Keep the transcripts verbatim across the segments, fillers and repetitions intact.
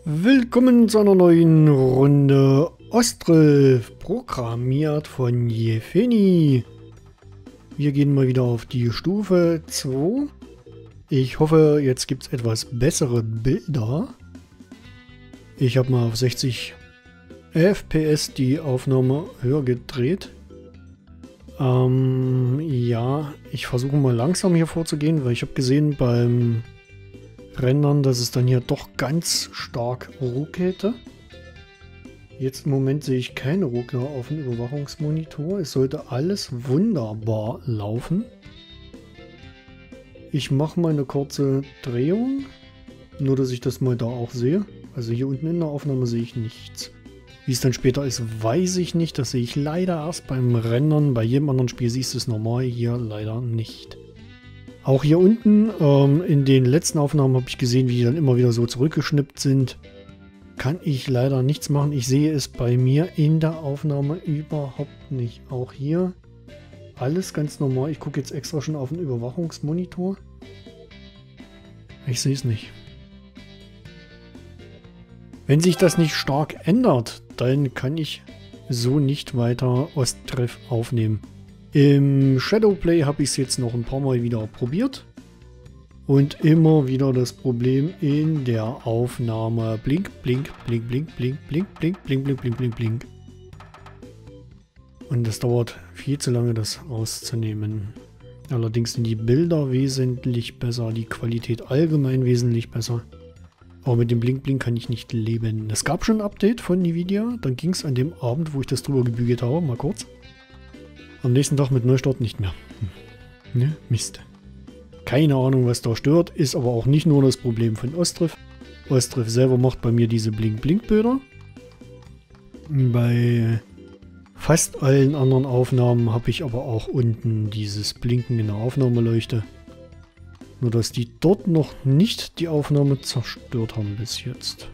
Willkommen zu einer neuen Runde Ostriv, programmiert von Jefeni. Wir gehen mal wieder auf die Stufe zwei. Ich hoffe, jetzt gibt es etwas bessere Bilder. Ich habe mal auf sechzig F P S die Aufnahme höher gedreht. Ähm, ja, ich versuche mal langsam hier vorzugehen, weil ich habe gesehen beim Rendern, dass es dann hier doch ganz stark ruckelte. Jetzt im Moment sehe ich keine Ruckler auf dem Überwachungsmonitor. Es sollte alles wunderbar laufen. Ich mache mal eine kurze Drehung, nur dass ich das mal da auch sehe. Also hier unten in der Aufnahme sehe ich nichts. Wie es dann später ist, weiß ich nicht. Das sehe ich leider erst beim Rendern. Bei jedem anderen Spiel siehst du es normal, hier leider nicht. Auch hier unten ähm, in den letzten Aufnahmen habe ich gesehen, wie die dann immer wieder so zurückgeschnippt sind. Kann ich leider nichts machen. Ich sehe es bei mir in der Aufnahme überhaupt nicht. Auch hier alles ganz normal. Ich gucke jetzt extra schon auf den Überwachungsmonitor. Ich sehe es nicht. Wenn sich das nicht stark ändert, dann kann ich so nicht weiter Ostriv aufnehmen. Im Shadowplay habe ich es jetzt noch ein paar Mal wieder probiert. Und immer wieder das Problem in der Aufnahme. Blink, blink, blink, blink, blink, blink, blink, blink, blink, blink, blink, blink. Und das dauert viel zu lange, das rauszunehmen. Allerdings sind die Bilder wesentlich besser, die Qualität allgemein wesentlich besser. Aber mit dem Blink, blink kann ich nicht leben. Es gab schon ein Update von Nvidia. Dann ging es an dem Abend, wo ich das drüber gebügelt habe, mal kurz. Am nächsten Tag mit Neustart nicht mehr. Hm. Ne? Mist. Keine Ahnung, was da stört. Ist aber auch nicht nur das Problem von Ostriv. Ostriv selber macht bei mir diese Blink-Blink-Bilder. Bei fast allen anderen Aufnahmen habe ich aber auch unten dieses Blinken in der Aufnahmeleuchte. Nur dass die dort noch nicht die Aufnahme zerstört haben bis jetzt.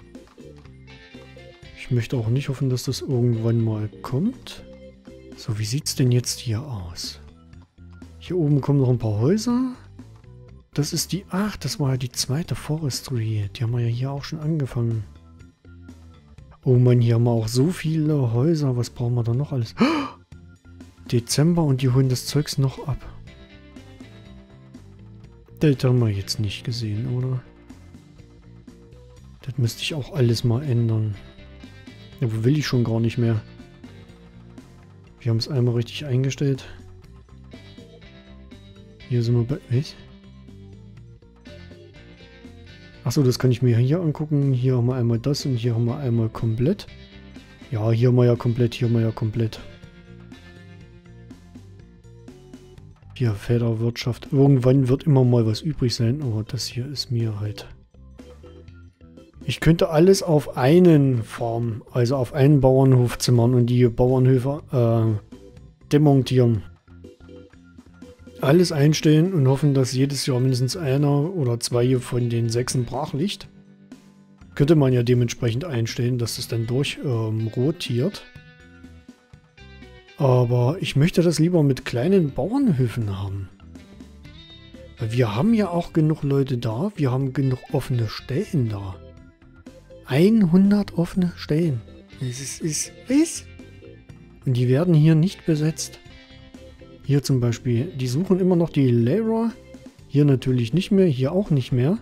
Ich möchte auch nicht hoffen, dass das irgendwann mal kommt. So, wie sieht es denn jetzt hier aus? Hier oben kommen noch ein paar Häuser. Das ist die... Ach, das war ja die zweite Forestry. Die haben wir ja hier auch schon angefangen. Oh Mann, hier haben wir auch so viele Häuser. Was brauchen wir da noch alles? Dezember und die holen das Zeugs noch ab. Das haben wir jetzt nicht gesehen, oder? Das müsste ich auch alles mal ändern. Ja, wo will ich schon gar nicht mehr. Wir haben es einmal richtig eingestellt. Hier sind wir bei... Was? Achso, das kann ich mir hier angucken. Hier haben wir einmal das und hier haben wir einmal komplett. Ja, hier haben wir ja komplett, hier haben wir ja komplett. Hier Federwirtschaft. Irgendwann wird immer mal was übrig sein, aber das hier ist mir halt... Ich könnte alles auf einen Farm, also auf einen Bauernhof zimmern und die Bauernhöfe äh, demontieren. Alles einstellen und hoffen, dass jedes Jahr mindestens einer oder zwei von den Sechsen brach liegt. Könnte man ja dementsprechend einstellen, dass das dann durch ähm, rotiert. Aber ich möchte das lieber mit kleinen Bauernhöfen haben. Weil wir haben ja auch genug Leute da, wir haben genug offene Stellen da. hundert offene Stellen. Es ist, ist, ist. Und die werden hier nicht besetzt. Hier zum Beispiel, die suchen immer noch die Lehrer. Hier natürlich nicht mehr, hier auch nicht mehr.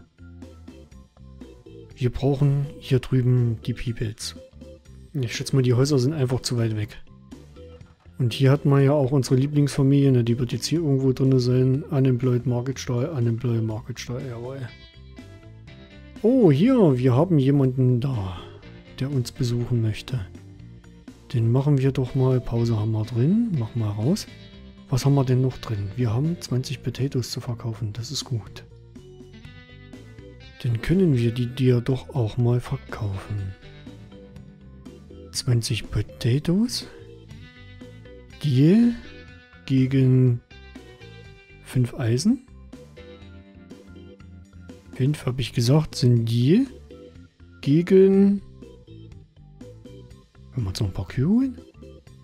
Wir brauchen hier drüben die Peoples. Ich schätze mal, die Häuser sind einfach zu weit weg. Und hier hat man ja auch unsere Lieblingsfamilie, ne? Die wird jetzt hier irgendwo drin sein. Unemployed Marketstall, Unemployed Marketstall, jawohl. Oh, hier, wir haben jemanden da, der uns besuchen möchte. Den machen wir doch mal, Pause haben wir drin, machen wir raus. Was haben wir denn noch drin? Wir haben zwanzig Potatoes zu verkaufen, das ist gut. Dann können wir die dir doch auch mal verkaufen. zwanzig Potatoes. Deal gegen fünf Eisen. fünf habe ich gesagt, sind Deal gegen... Wollen wir uns noch ein paar Kühe holen?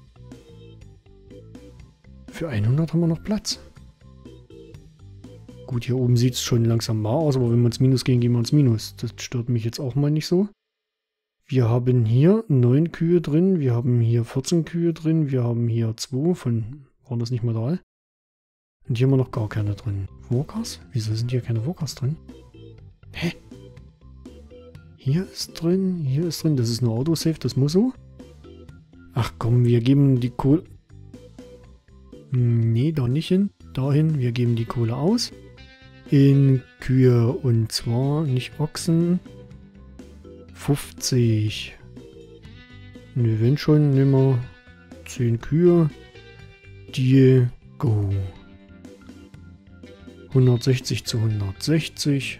Für hundert haben wir noch Platz. gut, hier oben sieht es schon langsam mau aus, aber wenn wir ins Minus gehen, gehen wir ins Minus. Das stört mich jetzt auch mal nicht so. Wir haben hier neun Kühe drin, wir haben hier vierzehn Kühe drin, wir haben hier zwei von, waren das nicht Modal? Und hier haben wir noch gar keine drin. Workers? Wieso sind hier keine Workers drin? Hä? Hier ist drin, hier ist drin, das ist nur Autosave, das muss so. Ach komm, wir geben die Kohle... Nee, da nicht hin. Dahin, wir geben die Kohle aus. In Kühe und zwar nicht Ochsen. fünfzig. Ne, wenn schon, nehmen wir zehn Kühe. Die go. hundertsechzig zu hundertsechzig.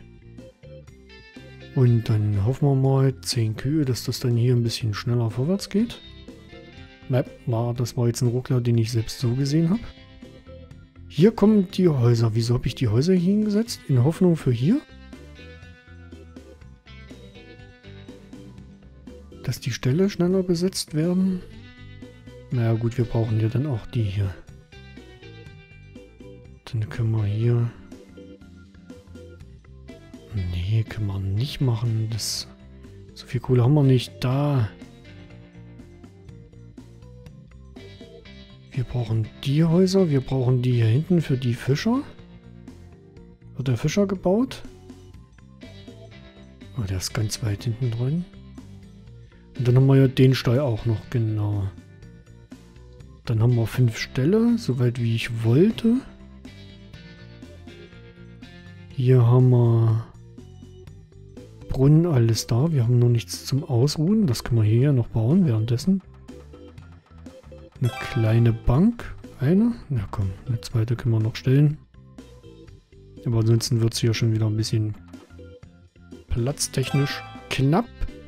Und dann hoffen wir mal zehn Kühe, dass das dann hier ein bisschen schneller vorwärts geht. Na, das war jetzt ein Ruckler, den ich selbst so gesehen habe. Hier kommen die Häuser. Wieso habe ich die Häuser hier hingesetzt? In Hoffnung für hier? Dass die Ställe schneller besetzt werden? Naja gut, wir brauchen ja dann auch die hier. Dann können wir hier... Nee, können wir nicht machen. Das... So viel Kohle haben wir nicht da. Wir brauchen die Häuser, wir brauchen die hier hinten für die Fischer. Wird der Fischer gebaut? Oh, der ist ganz weit hinten drin. Und dann haben wir ja den Stall auch noch, genau. Dann haben wir fünf Ställe, soweit wie ich wollte. Hier haben wir Brunnen, alles da. Wir haben noch nichts zum Ausruhen. Das können wir hier ja noch bauen währenddessen. Eine kleine Bank. Eine? Na komm, eine zweite können wir noch stellen. Aber ansonsten wird es hier schon wieder ein bisschen platztechnisch knapp.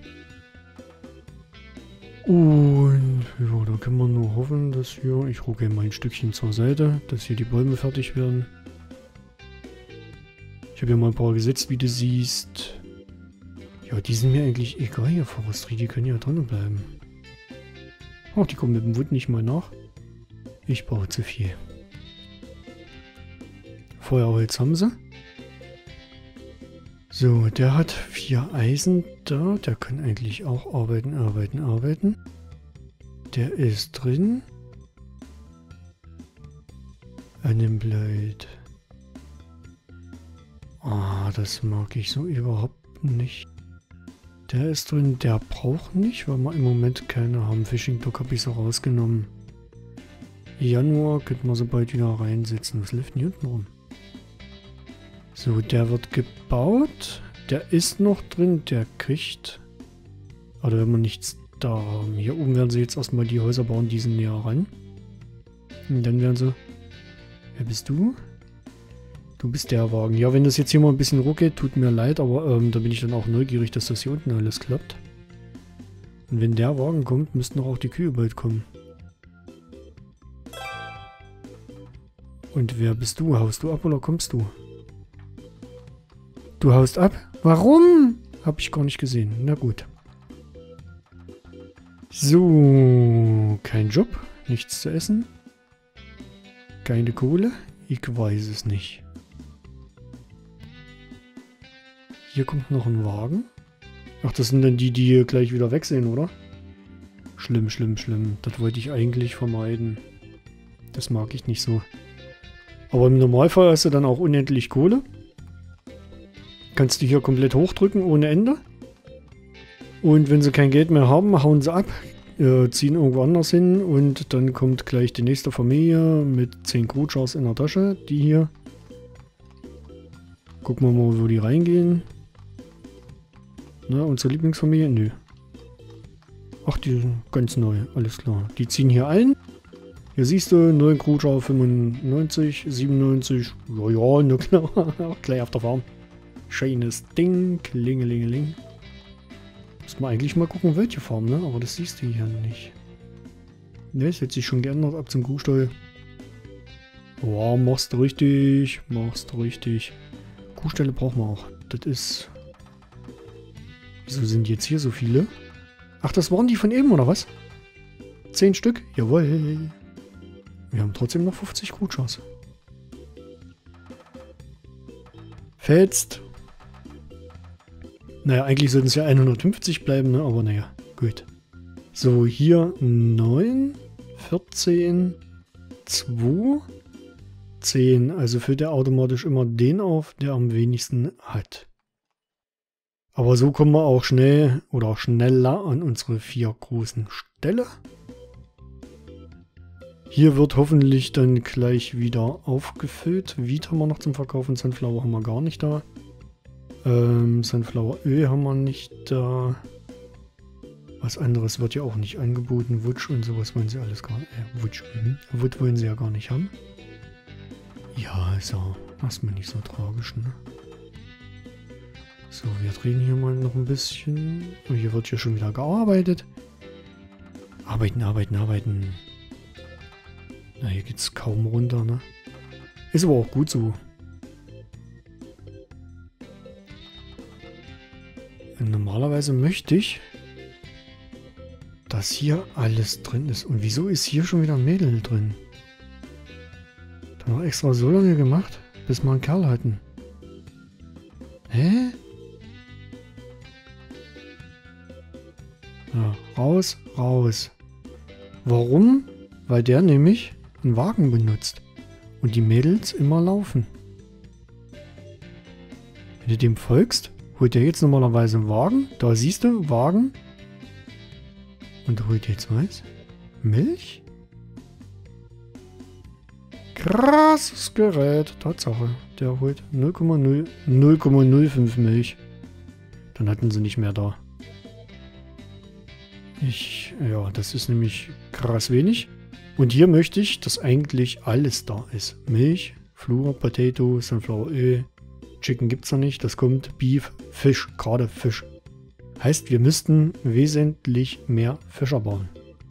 Und ja, da können wir nur hoffen, dass hier... Ich rucke mal ein Stückchen zur Seite, dass hier die Bäume fertig werden. Ich habe hier mal ein paar gesetzt, wie du siehst. Ja, die sind mir eigentlich egal hier, Forestry. Die können ja drinnen bleiben. Oh, die kommen mit dem Wood nicht mal nach. Ich brauche zu viel. Feuerholz haben sie. So, der hat vier Eisen da. Der kann eigentlich auch arbeiten, arbeiten, arbeiten. Der ist drin. Unemployed. Ah, das mag ich so überhaupt nicht. Der ist drin, der braucht nicht, weil wir im Moment keine haben. Fishing Dock habe ich so rausgenommen. Januar könnten wir so bald wieder reinsetzen. Was läuft denn hier unten rum? So, der wird gebaut. Der ist noch drin, der kriegt... Oder wenn wir nichts da haben. Hier oben werden sie jetzt erstmal die Häuser bauen, die sind näher ran. Und dann werden sie... Wer bist du? Du bist der Wagen. Ja, wenn das jetzt hier mal ein bisschen ruckelt, tut mir leid, aber ähm, da bin ich dann auch neugierig, dass das hier unten alles klappt. Und wenn der Wagen kommt, müssten auch die Kühe bald kommen. Und wer bist du? Haust du ab oder kommst du? Du haust ab? Warum? Hab ich gar nicht gesehen. Na gut. So, kein Job, nichts zu essen. Keine Kohle? Ich weiß es nicht. Hier kommt noch ein Wagen. Ach, das sind dann die, die hier gleich wieder wegsehen, oder? Schlimm, schlimm, schlimm. Das wollte ich eigentlich vermeiden. Das mag ich nicht so. Aber im Normalfall hast du dann auch unendlich Kohle. Kannst du hier komplett hochdrücken ohne Ende. Und wenn sie kein Geld mehr haben, hauen sie ab. Äh, ziehen irgendwo anders hin. Und dann kommt gleich die nächste Familie mit zehn Crewchars in der Tasche. Die hier. Gucken wir mal, wo die reingehen. Na, unsere Lieblingsfamilie? Nö. Ach, die sind ganz neu. Alles klar. Die ziehen hier ein. Hier siehst du, neun Crewchar fünfundneunzig, siebenundneunzig. Ja, ja, na klar. Gleich auf der Farm. Schönes Ding. Klingelingeling. Muss man eigentlich mal gucken, welche Farm, ne? Aber das siehst du hier nicht. Ne, es hat sich schon geändert ab zum Kuhstall. Oh, machst du richtig. Machst du richtig. Kuhställe brauchen wir auch. Das ist... Wieso sind jetzt hier so viele? Ach, das waren die von eben, oder was? Zehn Stück? Jawohl. Wir haben trotzdem noch fünfzig Crewchars. Fetzt. Naja, eigentlich sollten es ja hundertfünfzig bleiben, ne? Aber naja, gut. So, hier neun, vierzehn, zwei, zehn. Also füllt er automatisch immer den auf, der am wenigsten hat. Aber so kommen wir auch schnell oder schneller an unsere vier großen Ställe. Hier wird hoffentlich dann gleich wieder aufgefüllt. Wheat haben wir noch zum Verkaufen, Sunflower haben wir gar nicht da. Ähm, Sunflower Öl haben wir nicht da. Was anderes wird ja auch nicht angeboten. Wutsch und sowas wollen sie alles gar nicht. Äh, Wutsch, mhm. Wood wollen sie ja gar nicht haben. Ja, ist ja erstmal nicht so tragisch, ne? So, wir drehen hier mal noch ein bisschen. Und hier wird ja schon wieder gearbeitet. Arbeiten, arbeiten, arbeiten. Na, hier geht's kaum runter, ne? Ist aber auch gut so. Und normalerweise möchte ich, dass hier alles drin ist. Und wieso ist hier schon wieder ein Mädel drin? Da haben wir extra so lange gemacht, bis wir einen Kerl hatten. Hä? Ja, raus, raus. Warum? Weil der nämlich einen Wagen benutzt. Und die Mädels immer laufen. Wenn du dem folgst, holt der jetzt normalerweise einen Wagen. Da siehst du, Wagen. Und holt jetzt was? Milch? Krasses Gerät. Tatsache. Der holt null Komma null null fünf Milch. Dann hatten sie nicht mehr da. Ich, ja, das ist nämlich krass wenig. Und hier möchte ich, dass eigentlich alles da ist. Milch, Flur, Potato, Sunflower Öl. Chicken gibt es noch nicht. Das kommt. Beef, Fisch, gerade Fisch. Heißt, wir müssten wesentlich mehr Fischer bauen.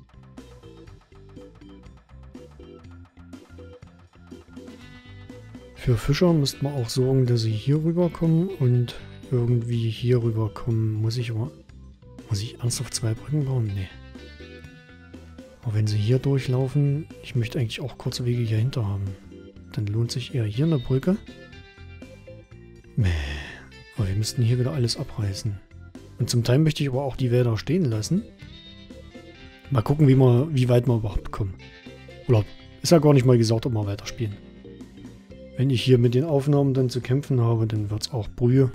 Für Fischer müssten wir auch sorgen, dass sie hier rüberkommen und irgendwie hier rüberkommen. Muss ich aber... Muss ich ernsthaft zwei Brücken bauen? Nee. Aber wenn sie hier durchlaufen, ich möchte eigentlich auch kurze Wege hier hinter haben. Dann lohnt sich eher hier eine Brücke. Mäh. Aber wir müssten hier wieder alles abreißen. Und zum Teil möchte ich aber auch die Wälder stehen lassen. Mal gucken, wie, wir, wie weit wir überhaupt kommen. Oder ist ja gar nicht mal gesagt, ob wir weiterspielen. Wenn ich hier mit den Aufnahmen dann zu kämpfen habe, dann wird es auch Brühe.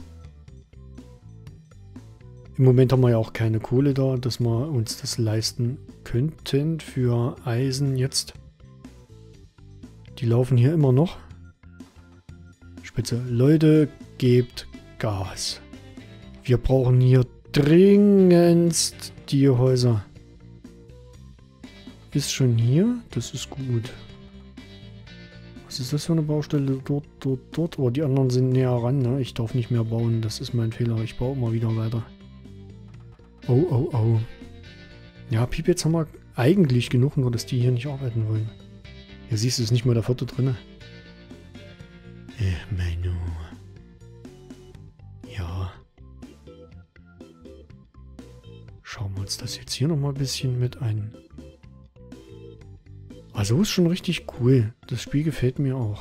Im Moment haben wir ja auch keine Kohle da, dass wir uns das leisten könnten für Eisen jetzt. Die laufen hier immer noch. Spitze. Leute, gebt Gas. Wir brauchen hier dringendst die Häuser. Ist schon hier? Das ist gut. Was ist das für eine Baustelle? Dort, dort, dort. Oh, die anderen sind näher ran. Ne? Ich darf nicht mehr bauen. Das ist mein Fehler. Ich baue immer wieder weiter. Oh, oh, oh. Ja, Piep, jetzt haben wir eigentlich genug, nur dass die hier nicht arbeiten wollen. Hier siehst du, ist nicht mal der vierte drin. Eh, Menno. Ja. Schauen wir uns das jetzt hier nochmal ein bisschen mit ein. Also ist schon richtig cool. Das Spiel gefällt mir auch.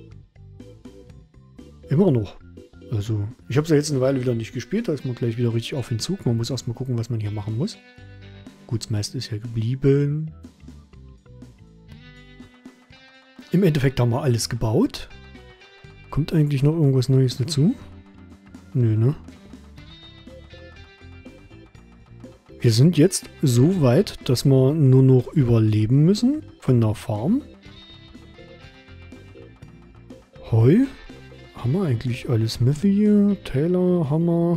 Immer noch. Also, ich habe es ja jetzt eine Weile wieder nicht gespielt, da ist man gleich wieder richtig auf den Zug. Man muss erstmal gucken, was man hier machen muss. Gut, das meiste ist ja geblieben. Im Endeffekt haben wir alles gebaut. Kommt eigentlich noch irgendwas Neues dazu? Nö, ne? Wir sind jetzt so weit, dass wir nur noch überleben müssen von der Farm. Heu. Haben wir eigentlich alles? Smithy, Taylor, Hammer.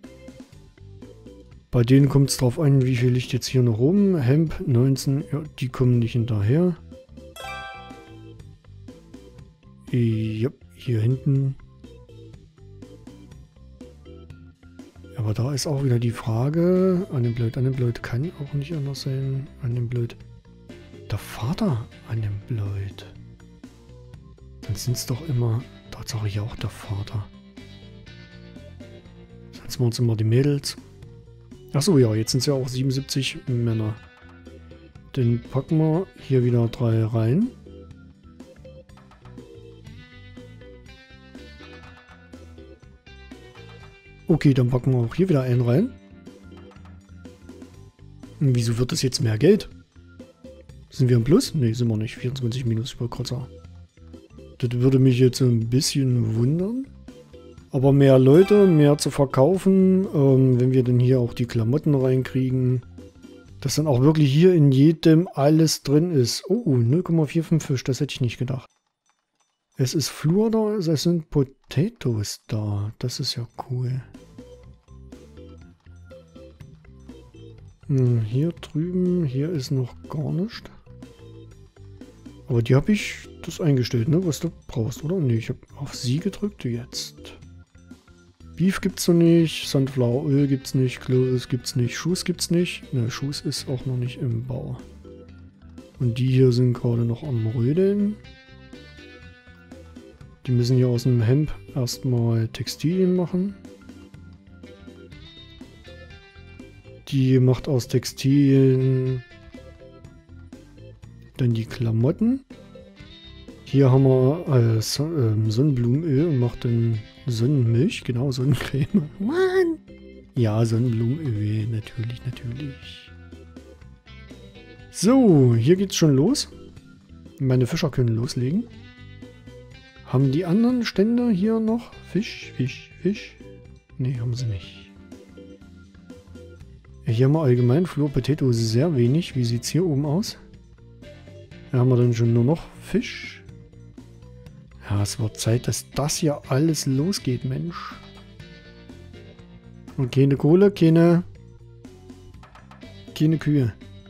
Bei denen kommt es drauf an, wie viel liegt jetzt hier noch rum. Hemp, neunzehn, ja, die kommen nicht hinterher. Ja, hier hinten. Aber da ist auch wieder die Frage, Unemployed, Unemployed kann auch nicht anders sein. Unemployed. Der Vater Unemployed. Dann sind es doch immer... Tatsache hier auch der Vater. Setzen wir uns immer die Mädels. Achso, ja, jetzt sind es ja auch siebenundsiebzig Männer. Dann packen wir hier wieder drei rein. Okay, dann packen wir auch hier wieder einen rein. Und wieso wird das jetzt mehr Geld? Sind wir im Plus? Ne, sind wir nicht. vierundzwanzig minus, ich wollte gerade sagen. Das würde mich jetzt ein bisschen wundern. Aber mehr Leute, mehr zu verkaufen, ähm, wenn wir dann hier auch die Klamotten reinkriegen. Dass dann auch wirklich hier in jedem alles drin ist. Oh, null Komma fünfundvierzig Fisch, das hätte ich nicht gedacht. Es ist Flur da, es sind Potatoes da. Das ist ja cool. Hm, hier drüben, hier ist noch gar nichts. Aber die habe ich das eingestellt, ne, was du brauchst, oder? Ne, ich habe auf sie gedrückt jetzt. Beef gibt's noch nicht, Sunflower Öl gibt's nicht, Clothes gibt's nicht, Shoes gibt's nicht. Ne, Shoes ist auch noch nicht im Bau. Und die hier sind gerade noch am Rödeln. Die müssen hier aus dem Hemd erstmal Textilien machen. Die macht aus Textilien dann die Klamotten. Hier haben wir äh, Sonnenblumenöl und macht dann Sonnenmilch, genau, Sonnencreme. Mann! Ja, Sonnenblumenöl, natürlich, natürlich. So, hier geht's schon los. Meine Fischer können loslegen. Haben die anderen Stände hier noch Fisch, Fisch, Fisch? Ne, haben sie nicht. Ja, hier haben wir allgemein Flur Potato sehr wenig. Wie sieht's hier oben aus? Da haben wir dann schon nur noch Fisch. Ja, es wird Zeit, dass das hier alles losgeht, Mensch. Und keine Kohle, keine... Keine Kühe.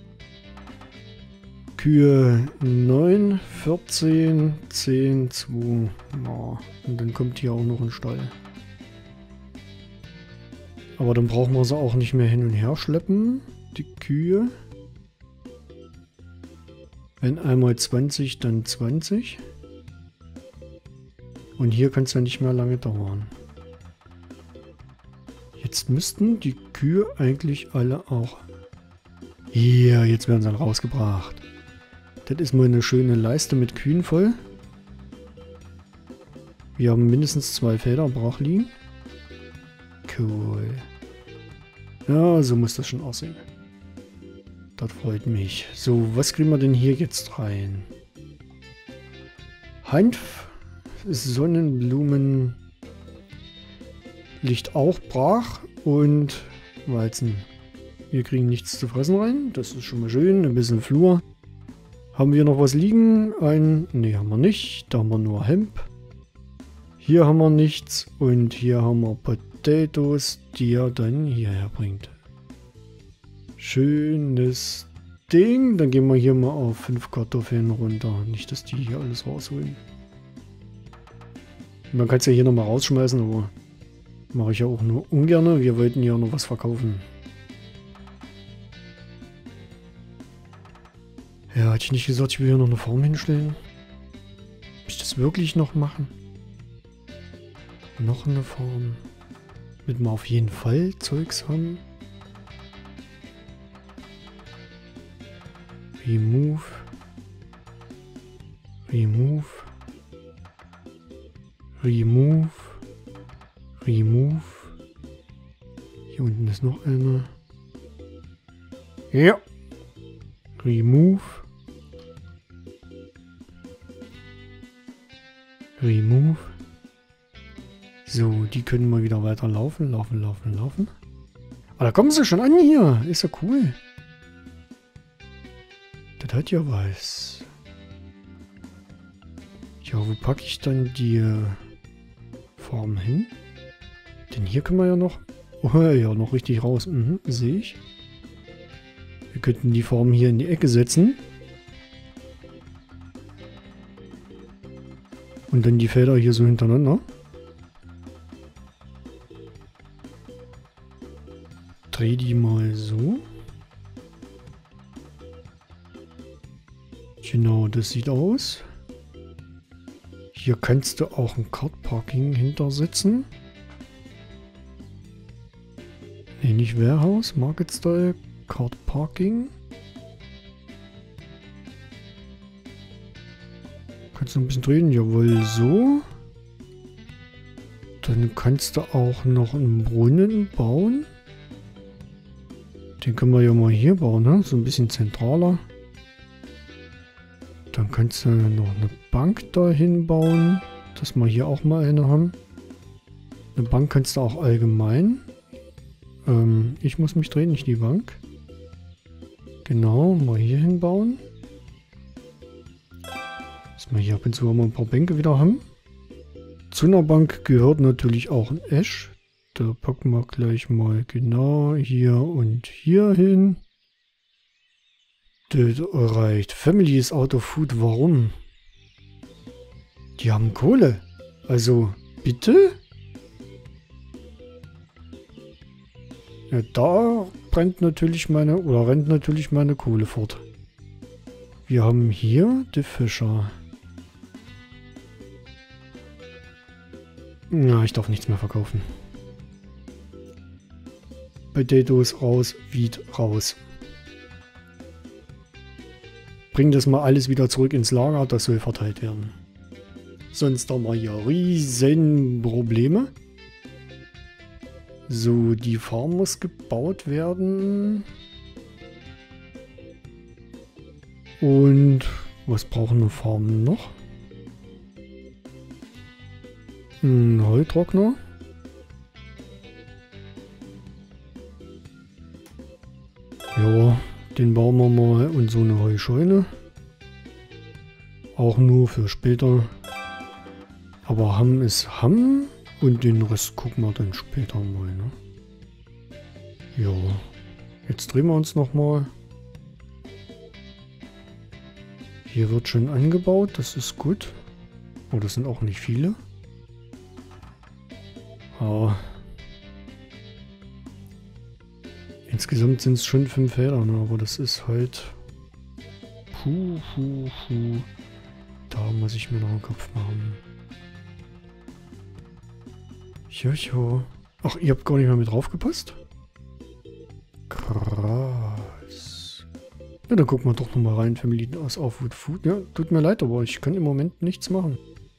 Kühe neun, vierzehn, zehn, zwei. Ja, und dann kommt hier auch noch ein Stall. Aber dann brauchen wir sie auch nicht mehr hin und her schleppen, die Kühe. Wenn einmal zwanzig, dann zwanzig. Und hier kann es ja nicht mehr lange dauern. Jetzt müssten die Kühe eigentlich alle auch... Hier, jetzt werden sie dann rausgebracht. Das ist mal eine schöne Leiste mit Kühen voll. Wir haben mindestens zwei Felder brach liegen. Cool. Ja, so muss das schon aussehen. Das freut mich. So, was kriegen wir denn hier jetzt rein? Hanf, Sonnenblumen, liegt auch brach und Weizen. Wir kriegen nichts zu fressen rein. Das ist schon mal schön. Ein bisschen Flur. Haben wir noch was liegen? Ein... Ne, haben wir nicht. Da haben wir nur Hemp. Hier haben wir nichts. Und hier haben wir Potatoes, die er dann hierher bringt. Schönes Ding. Dann gehen wir hier mal auf fünf Kartoffeln runter. Nicht, dass die hier alles rausholen. Man kann es ja hier nochmal rausschmeißen, aber mache ich ja auch nur ungern. Wir wollten ja noch was verkaufen. Ja, hatte ich nicht gesagt, ich will hier noch eine Farm hinstellen? Will ich das wirklich noch machen? Noch eine Farm. Damit wir auf jeden Fall Zeugs haben. Remove. Remove. Remove. Remove. Hier unten ist noch eine. Ja. Remove. Remove. So, die können mal wieder weiter laufen, laufen, laufen, laufen. Aber da kommen sie schon an hier. Ist ja cool. Das hat ja was. Ja, wo packe ich dann die Farm hin? Denn hier können wir ja noch... Oh ja, noch richtig raus. Mhm, sehe ich. Wir könnten die Farm hier in die Ecke setzen. Und dann die Felder hier so hintereinander. Dreh die mal so. Genau, das sieht aus. Hier kannst du auch ein Cart-Parking hintersetzen. Ne, nicht Warehouse, Market Style, Cart-Parking. Kannst du ein bisschen drehen, jawohl, so. Dann kannst du auch noch einen Brunnen bauen. Den können wir ja mal hier bauen, ne? So ein bisschen zentraler. Dann kannst du noch eine Bank dahin bauen, dass wir hier auch mal eine haben. Eine Bank kannst du auch allgemein. Ähm, ich muss mich drehen, nicht die Bank. Genau, mal hier hinbauen. Dass wir hier ab und zu mal ein paar Bänke wieder haben. Zu einer Bank gehört natürlich auch ein Esch. Da packen wir gleich mal genau hier und hier hin. Das reicht. Family is out of food. Warum? Die haben Kohle. Also, bitte? Ja, da brennt natürlich meine, oder rennt natürlich meine Kohle fort. Wir haben hier die Fischer. Na, ich darf nichts mehr verkaufen. Potatoes raus, Wheat raus. Bring das mal alles wieder zurück ins Lager, das soll verteilt werden. Sonst haben wir hier riesen Probleme. So, die Farm muss gebaut werden. Und was brauchen wir Farmen noch? Ein Heutrockner. Ja, den bauen wir mal und so eine Heuscheune. Auch nur für später. Aber Hamm ist Hamm und den Rest gucken wir dann später mal, ne? Ja, jetzt drehen wir uns nochmal. Hier wird schon angebaut, das ist gut. Oh, das sind auch nicht viele. Aber insgesamt sind es schon fünf Felder, ne? Aber das ist halt... Puh, puh, puh. Da muss ich mir noch einen Kopf machen. Jojo. Ach, ihr habt gar nicht mehr mit draufgepasst? Krass. Ja, dann gucken wir doch nochmal rein. Family aus auf Food Food. Ja, tut mir leid, aber ich kann im Moment nichts machen.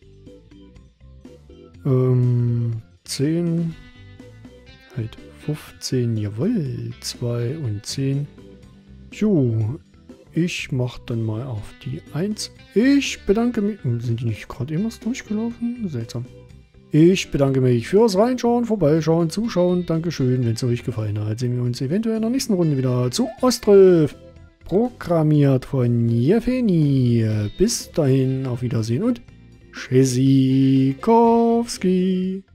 Ähm, zehn. Halt, fünfzehn, jawohl. zwei und zehn. Jo, ich mach dann mal auf die eins. Ich bedanke mich. Sind die nicht gerade immer durchgelaufen? Seltsam. Ich bedanke mich fürs Reinschauen, Vorbeischauen, Zuschauen. Dankeschön, wenn es euch gefallen hat. Sehen wir uns eventuell in der nächsten Runde wieder zu Ostriff. Programmiert von Jefeni. Bis dahin, auf Wiedersehen und Tschüssikowski.